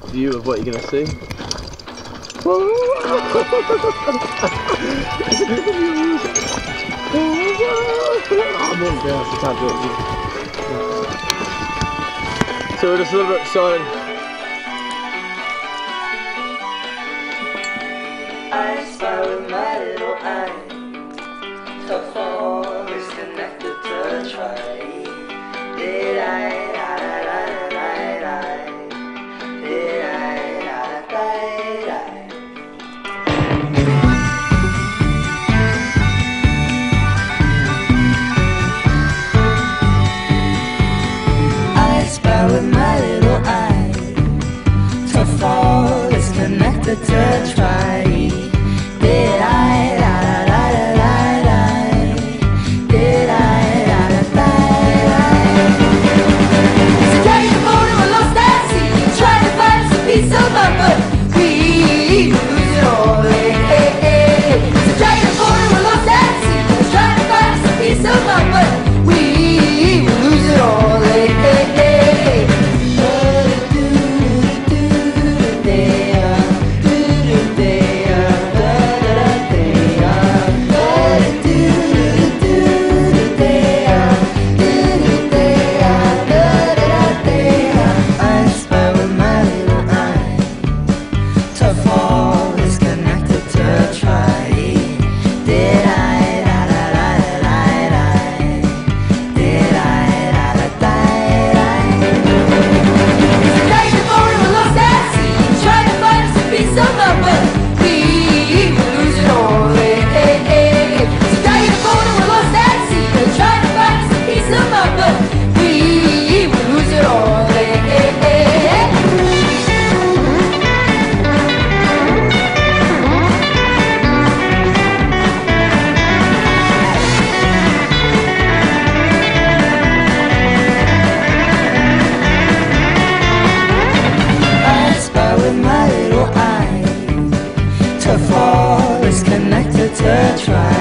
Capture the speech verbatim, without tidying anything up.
view of what you're going to see. Oh man, girls, I can't do it. So we're just a little bit excited. I spy with my little eye. The phone is connected to the tree. Did I, da da da da da. Did I, da da da da. I spy with my little eye. The phone is connected to the tree. Did I, da da da da da. Did I, da da da da. So take the boat and we lost that sea, trying to find some peace of mind, but we lose it all. Hey, hey, hey. So take the boat and we lost that sea, trying to find some peace of mind, but we lose it all. Hey, hey, hey. Try.